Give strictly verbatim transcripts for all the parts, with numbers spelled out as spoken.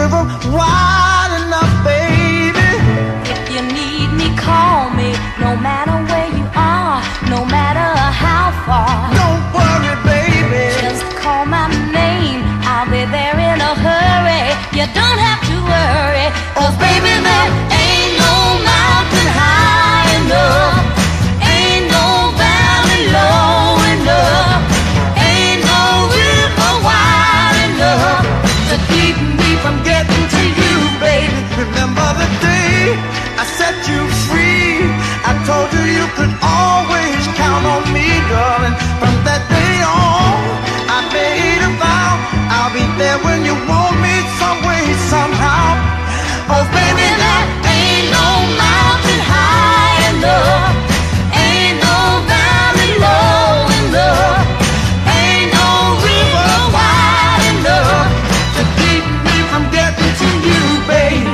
river wide enough, baby. If you need me, call me. No matter where you are, no matter how far. Don't worry, baby. Just call my name, I'll be there in a hurry. You don't have to worry, 'cause baby, there ain't no mountain high enough, ain't no valley low enough, ain't no river wide enough to keep me from getting to you, baby. Remember the day I set you free? I told you you could always count on me, darling. From that day on, I made a vow I'll be there when you want me, some way, somehow. Oh, baby, there ain't no mountain high enough, ain't no valley low enough, ain't no river wide enough to keep me from getting to you, baby.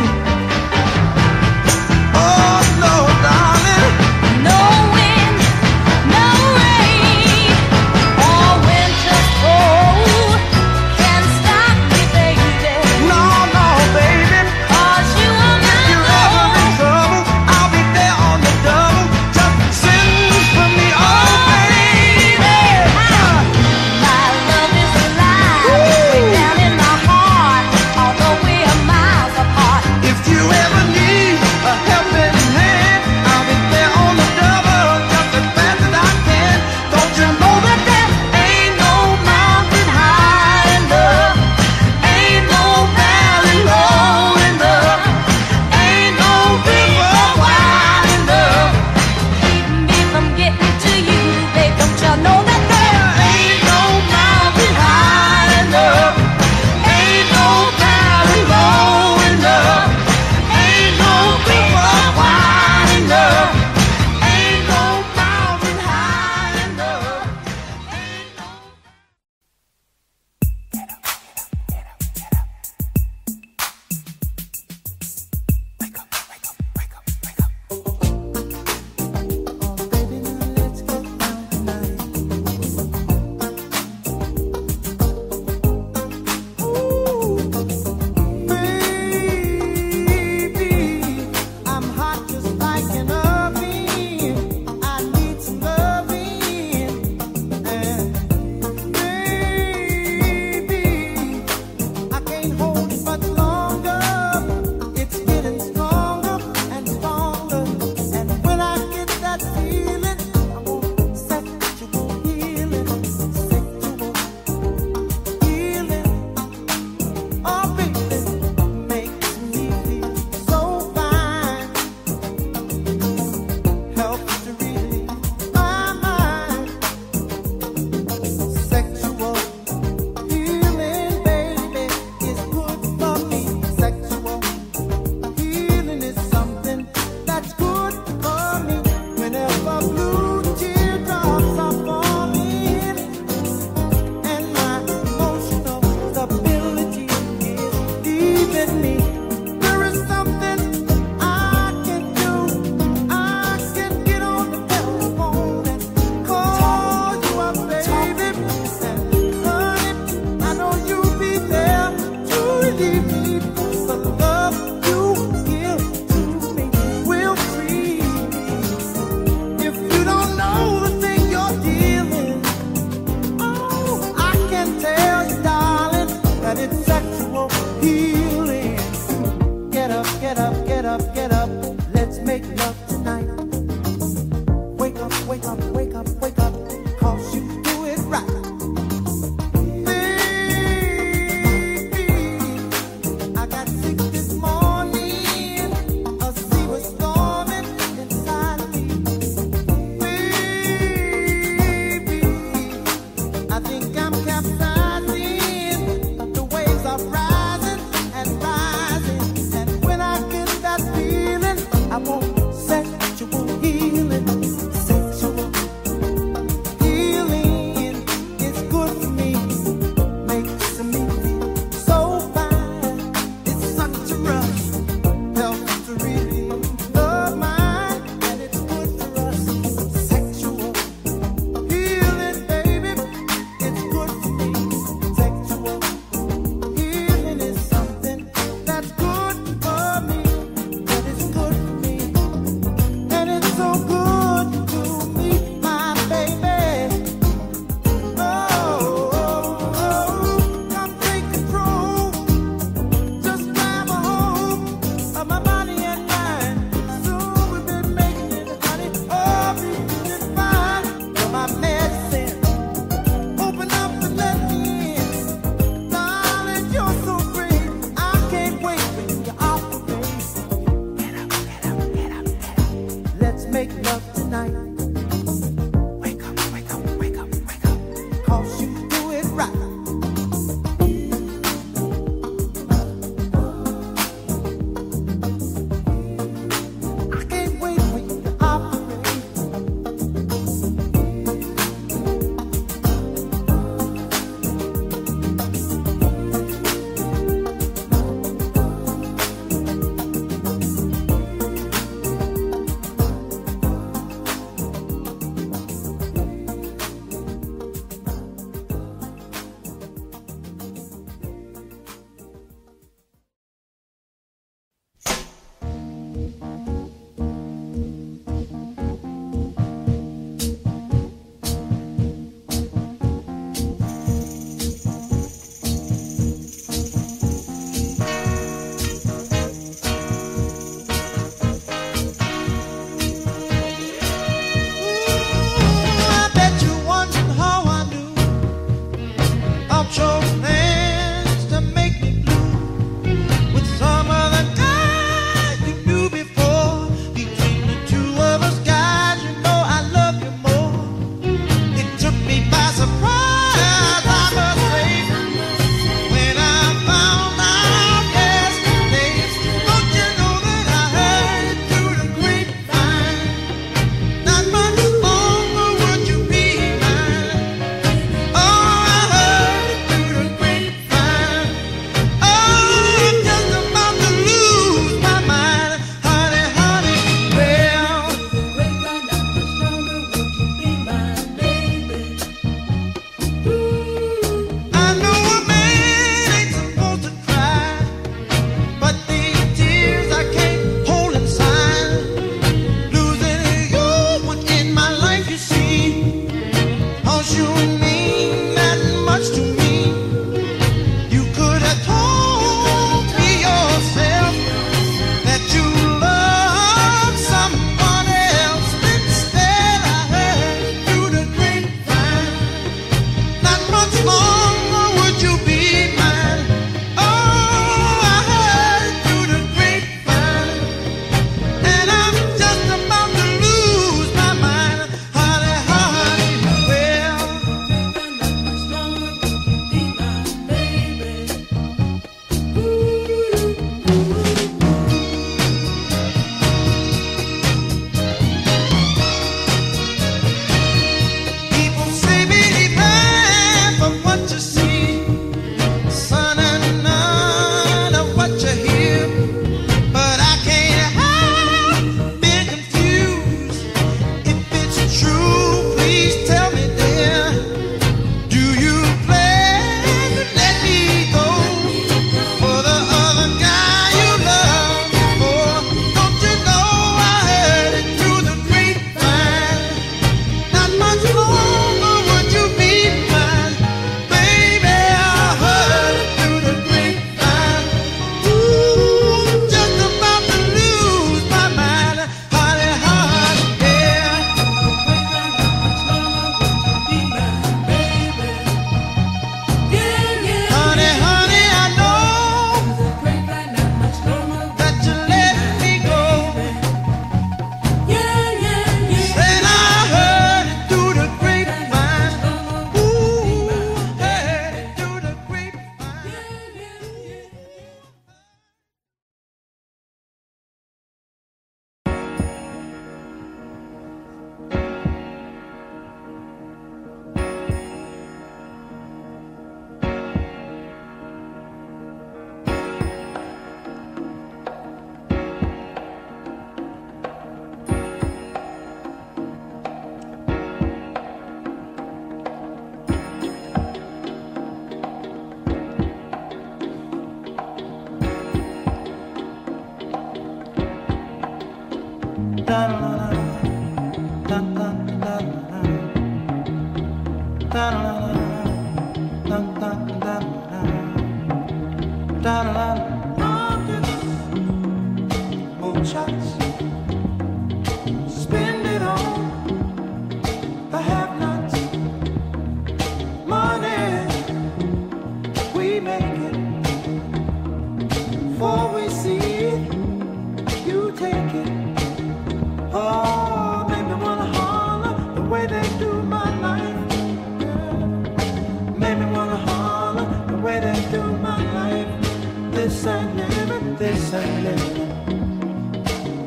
Oh, no, darling. No wind, no rain, or winter's cold can stop me, baby. No, no, baby. 'Cause you are my If you're ever in love. trouble, I'll be there on the double. Just send for me, oh, baby. My love is alive, way down in my heart, although we are miles apart. If you ever need a helping hand, I'll be there on the double, just as fast as I can. Don't you know that there ain't no mountain high enough, ain't no valley low enough, ain't no river wide enough. Keep me from getting to you, babe. Don't you know that there Ain't no mountain high enough, ain't no valley low enough, ain't no river wide enough, ain't no mountain high enough, ain't no. I'm hot just like an oven. I need some loving. And baby, I can't hold it much longer. It's getting stronger and stronger. And when I get that feeling, I want sexual healing, sexual healing. Oh, baby, makes me feel so fine. Helps to relieve my mind. Sexual healing, baby, is good for me. Sexual healing is something that's good for me. Whenever blue teardrops are falling and my emotional stability is leaving me, there is something I can do. I can get on the telephone and call you up, baby. And honey, I know you'll be there to relieve me. The love you give to me will free me. If you don't know the thing you're dealing, oh, I can tell you, darling, that it's sexual healing. Get up, get up, get up, get up. Let's make love tonight. Wake up, wake up, wake up, wake up. 'Cause you do it right. Baby, I got sick this morning. A sea was storming inside of me. Baby, I think I'm capsizing. The waves are rising and rising. And when I get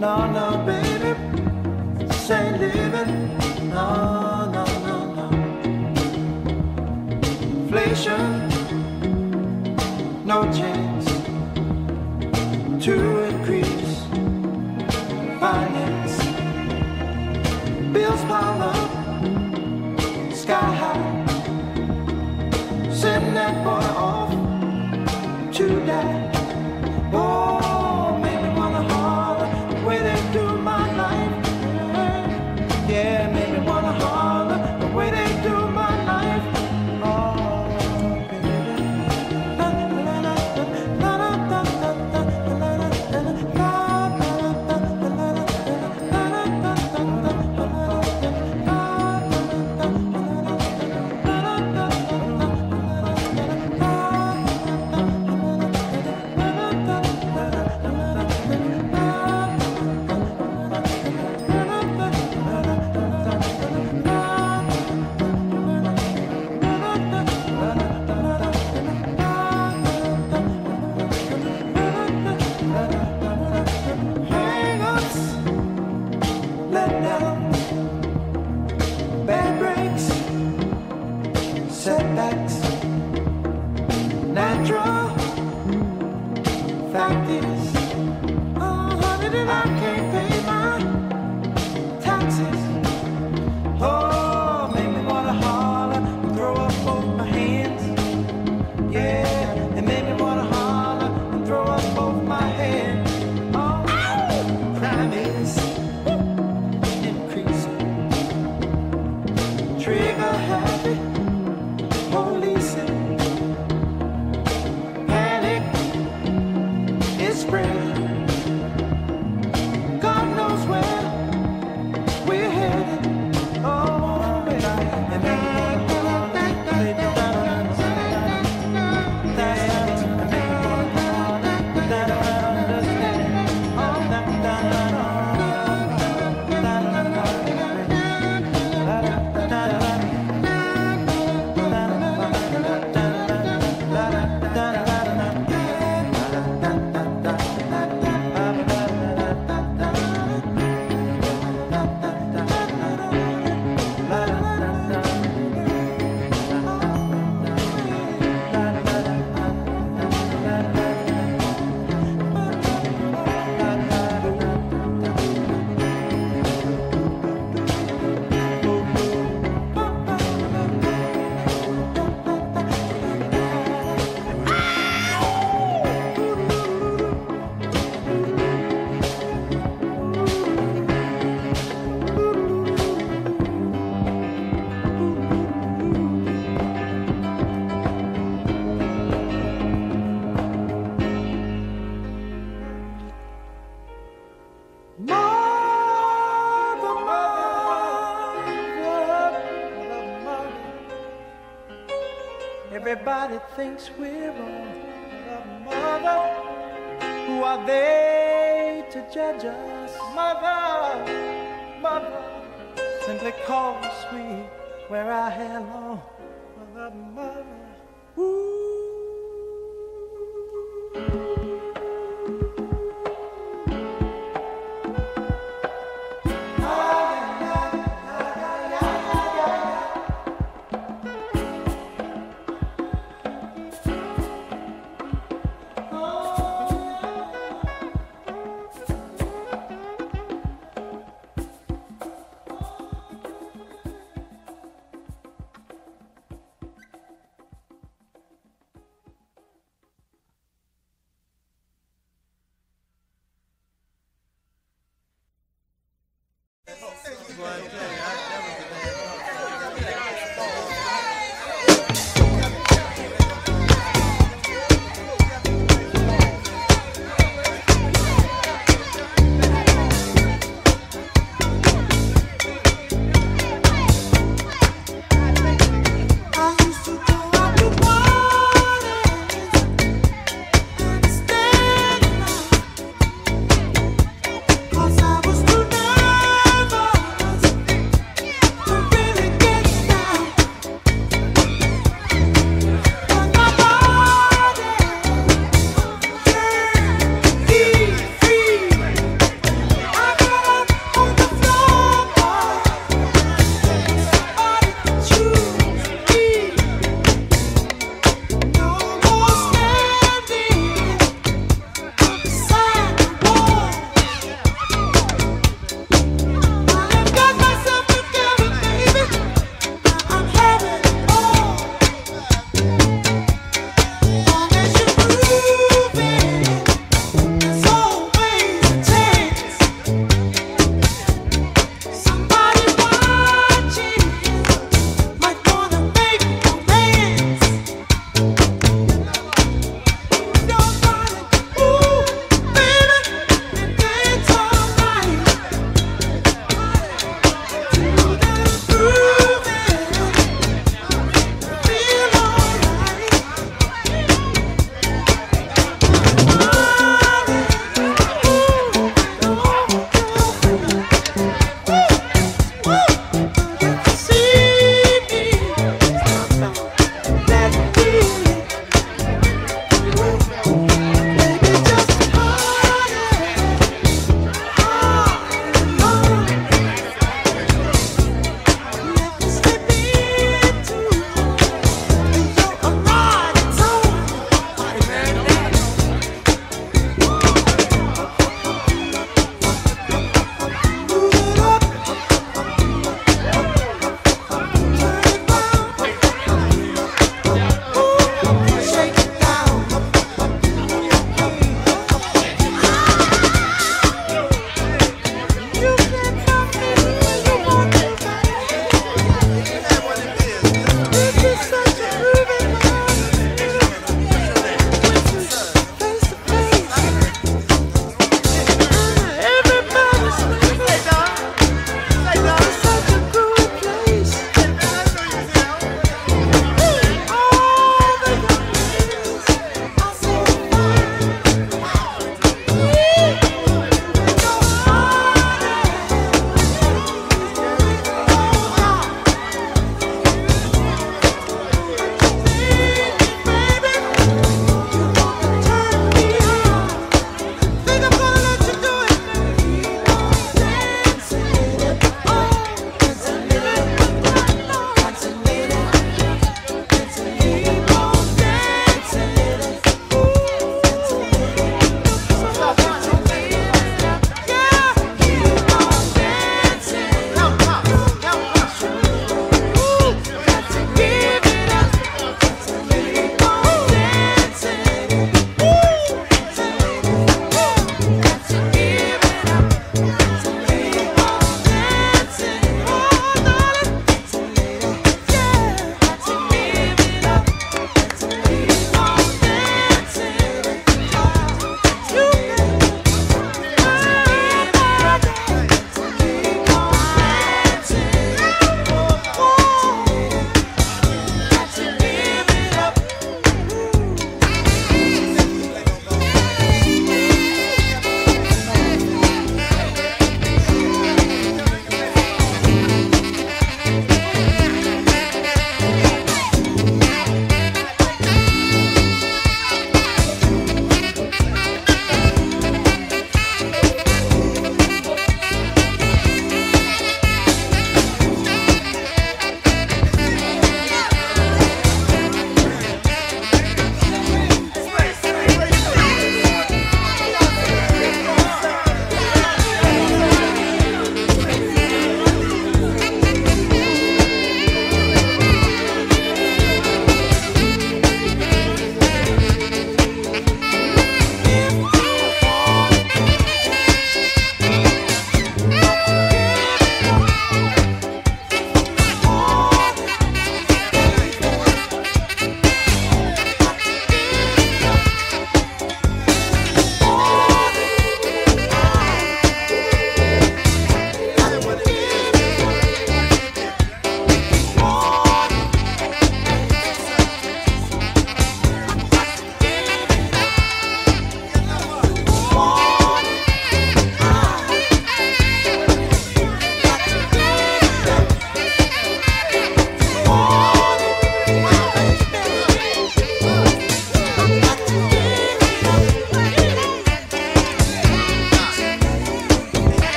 no, no, baby, this ain't living. No, no, no, no. Inflation, no chance to increase finance. Bills pile up, sky high. Send that boy off to die. Oh, make me wanna holler the way they do my life. Yeah, make me wanna holler the way they do my life. Oh, baby. Setbacks, natural. Fact is, oh honey, that I can't pay my taxes. Oh, make me wanna holler, throw up both my hands. Yeah, it made me wanna holler and throw up both my hands. Oh, crime is increasing. Trigger happy. Policing, panic is spreading. God knows where we're headed. Oh, and I and everybody thinks we're wrong. Mother, who are they to judge us? Mother, mother, simply cause we wear our hair long. Mother, mother, ooh. Cause I was too nervous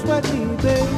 sweat me, babe.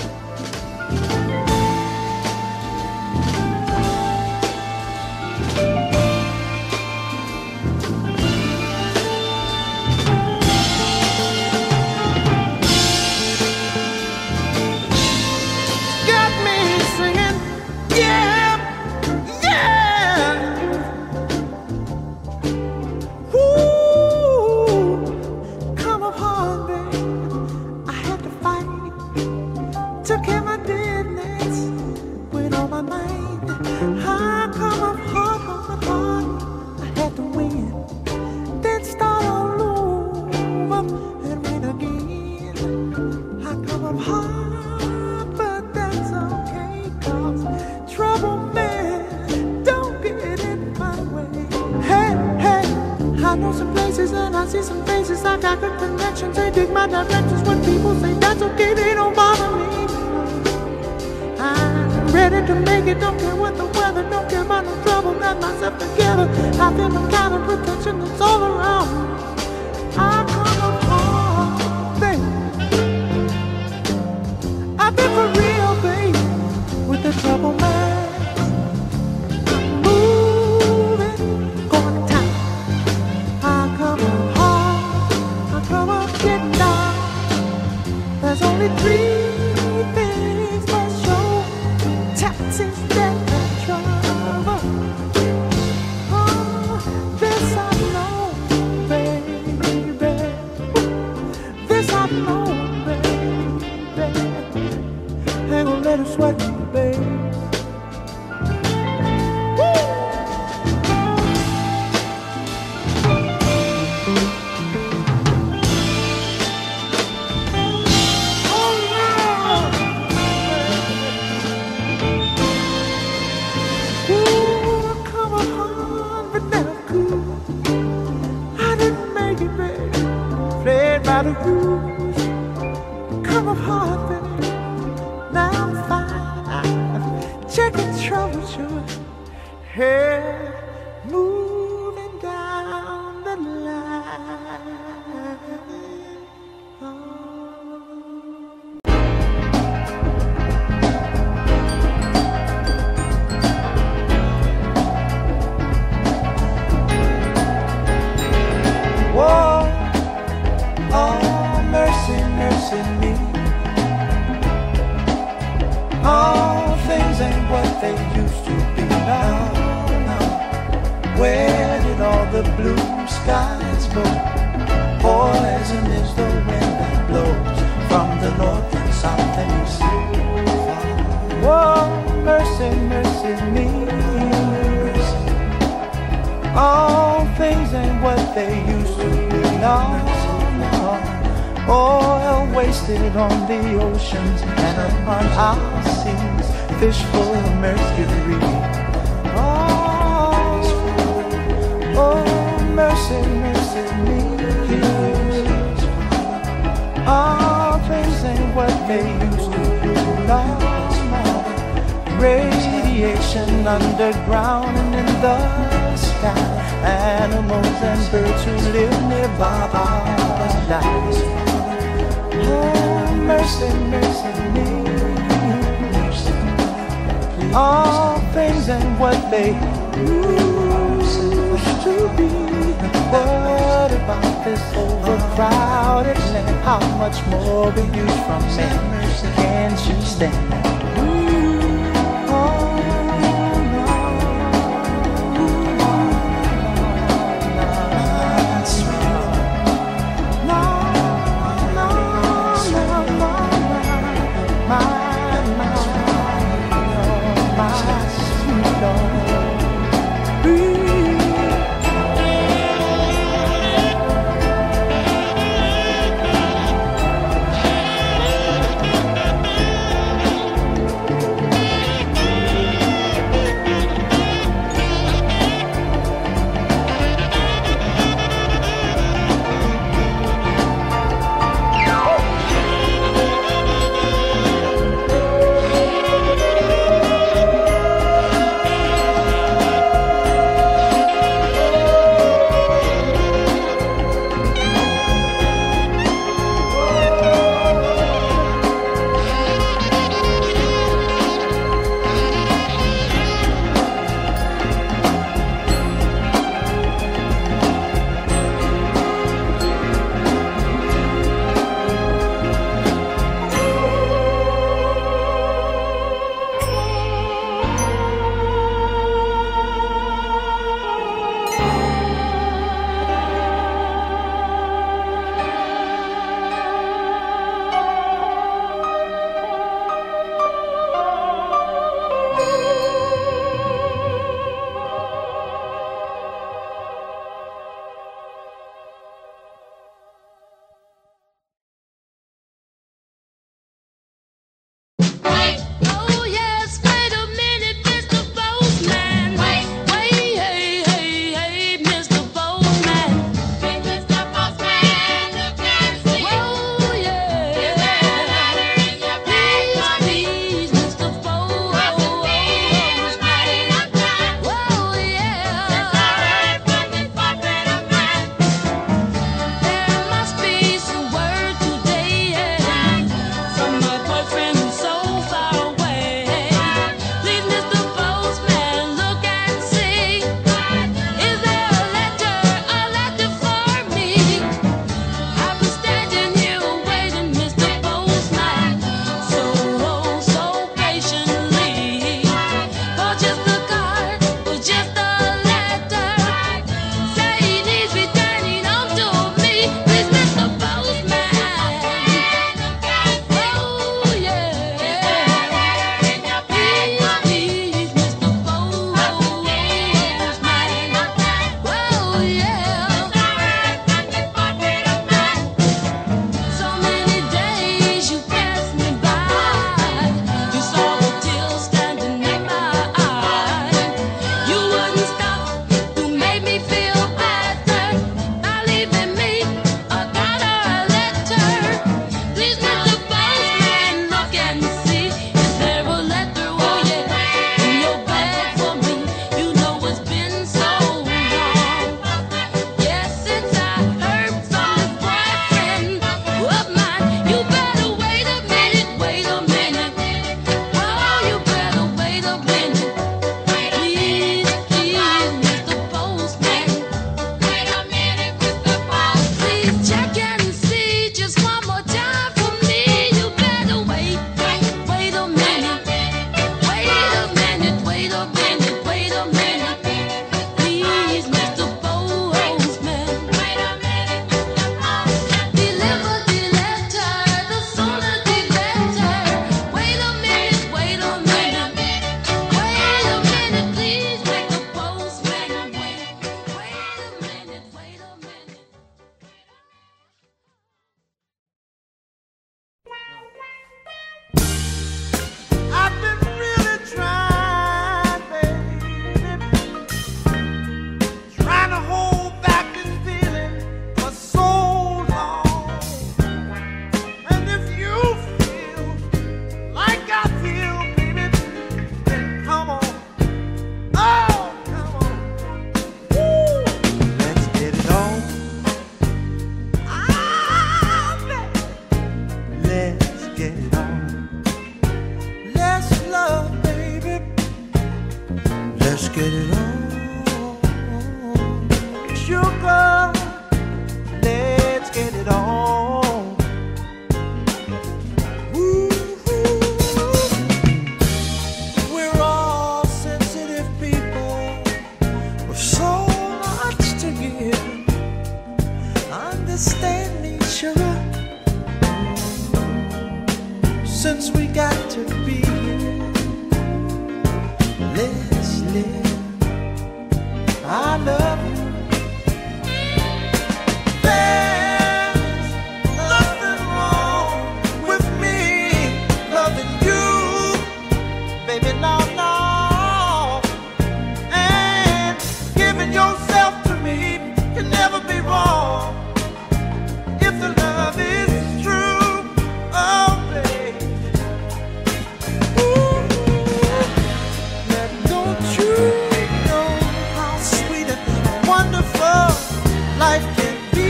Underground and in the sky, animals and birds who live nearby paradise. Oh, mercy, mercy me. All things and what they used to be. What about this overcrowded land? How much more be used from men? Can't you stand? Let's get it on. Sugar, let's get it on. Ooh, we're all sensitive people with so much to give. Understand me, sugar, since we got to be here. Let's live. I love you. There's nothing wrong with me loving you, baby, no, no. And giving yourself to me can never be wrong if the love is true. Oh, baby. Ooh, now don't you know how sweet and wonderful life can be?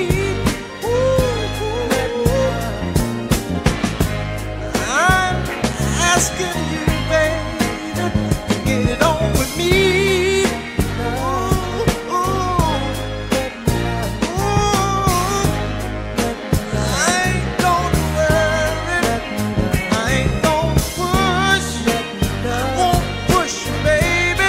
Ooh, I'm asking you, baby, to get it on with me. Ooh, ooh, ooh. I ain't gonna worry, I ain't gonna push, I won't push you, baby.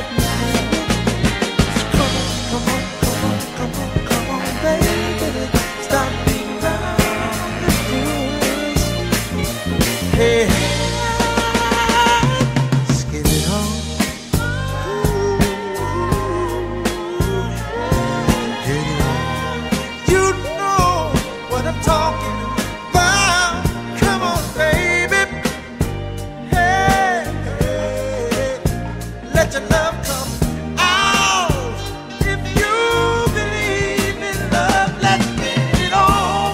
Come on, come on, come on, come on, come on, baby. Stop being around the bush. Hey, let's get it on. Get it on. You know what I'm talking about. Come on, baby. Hey, hey, let your love come out. If you believe in love, let's get it on.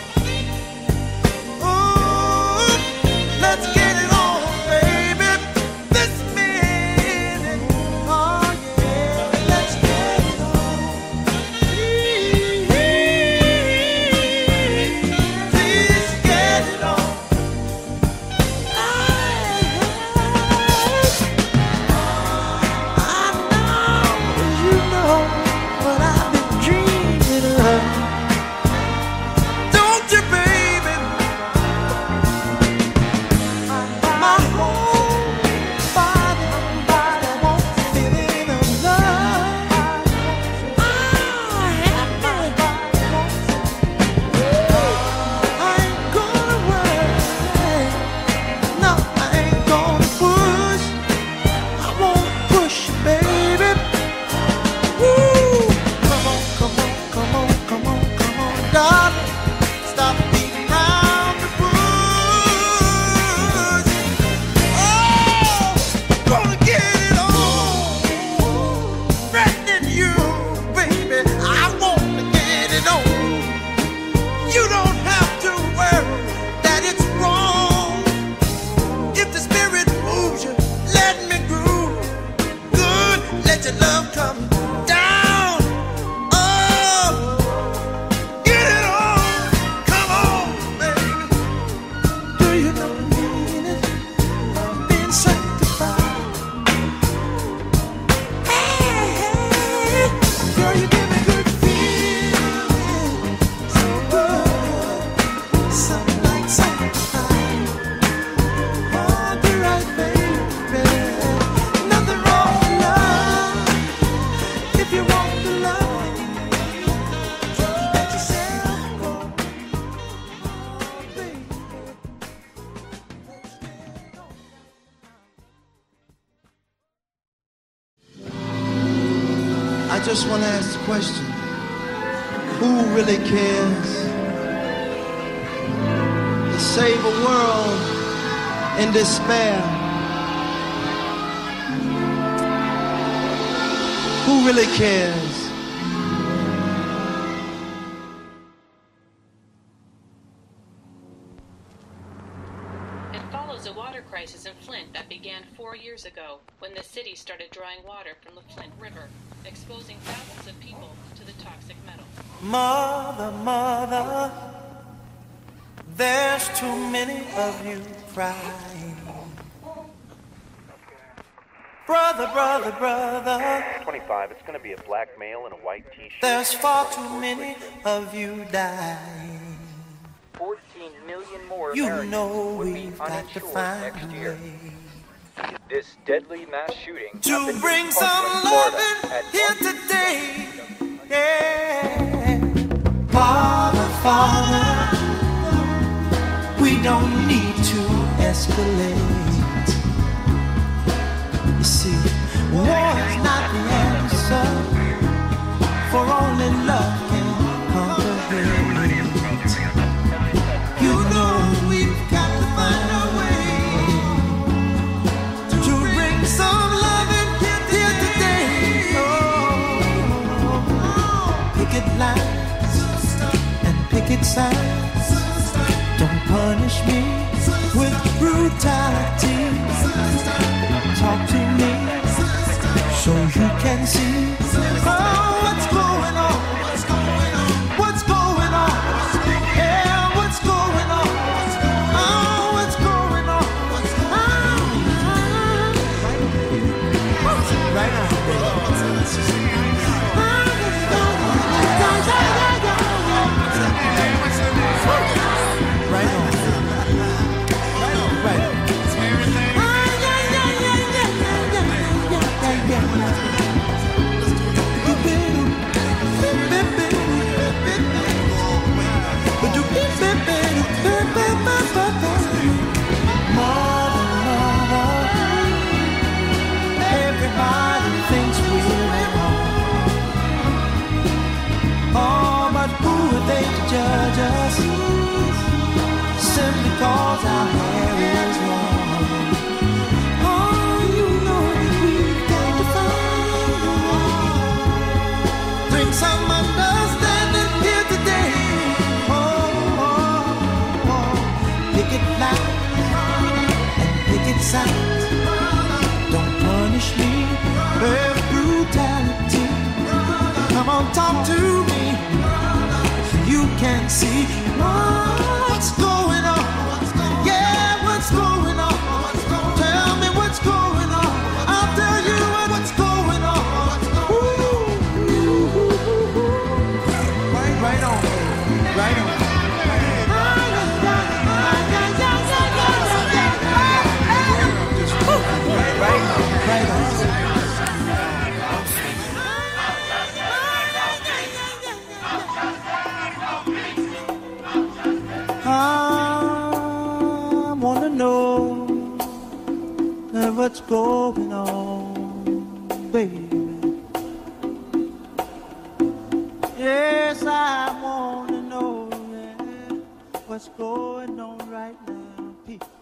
Ooh, let's get it on, baby. This minute, oh yeah, let's get it on. Please, please get it on. I know you know what I've been dreaming of. Don't you, baby? My whole body, body wants a feeling of love. I have my body wants it. I ain't gonna worry. No, I ain't gonna push. I won't push you, baby. Woo! Come on, come on, come on, come on, come on, darling. Stop beating around the bush. Oh, gonna get it on. Threatening you, baby. I wanna get it on. You don't have to worry that it's wrong. If the spirit moves you, let me groove. Good, let your love come down. Oh, get it on. Come on, baby. Do you know the meaning of being sanctified? Hey, hey, girl, you give me good feeling. So good, something like sanctified. Oh, be right, baby. Nothing wrong with love. If you want the love, just let yourself go. Oh, baby. Let's get it on. I just want to ask the question, who really cares to save a world in despair? Who really cares? It follows a water crisis in Flint that began four years ago when the city started drawing water from the Flint River, exposing thousands of people to the toxic metal. Mother, mother, there's too many of you crying. Brother, brother, brother, twenty-five, it's going to be a black male in a white t-shirt. there's far too many of you dying. fourteen million more You Americans know would be we've got to uninsured find next a year. way This deadly mass shooting to happened in bring some Parkland, Florida, loving at here one- today. Yeah, Father, Father, we don't need to escalate. You see, war is not the answer, for only love can conquer hate. You know we've got to find a way to bring some love in here today. Oh, picket lines and picket signs. Don't punish me with brutality. Talk to me so you can see oh, what's going on. What's going on? Yeah, what's going on? Oh, what's going on? Ah, right on, right on. Right on. Everybody thinks we're wrong. Oh, but who are they to judge us? Simply cause our hair is long. Oh, you know we've got to find a way. Bring some understanding here today. Oh, oh, oh. Picket lines and picket signs. Don't punish me with brutality. Come on, talk to me. You can see what's going on. Yeah, what's going on? Tell me what's going on. I'll tell you what's going on. Ooh, right, right on, right on. Right on, right on. I wanna know what's going on, baby. Yes, I wanna know yeah, what's going on right now, people.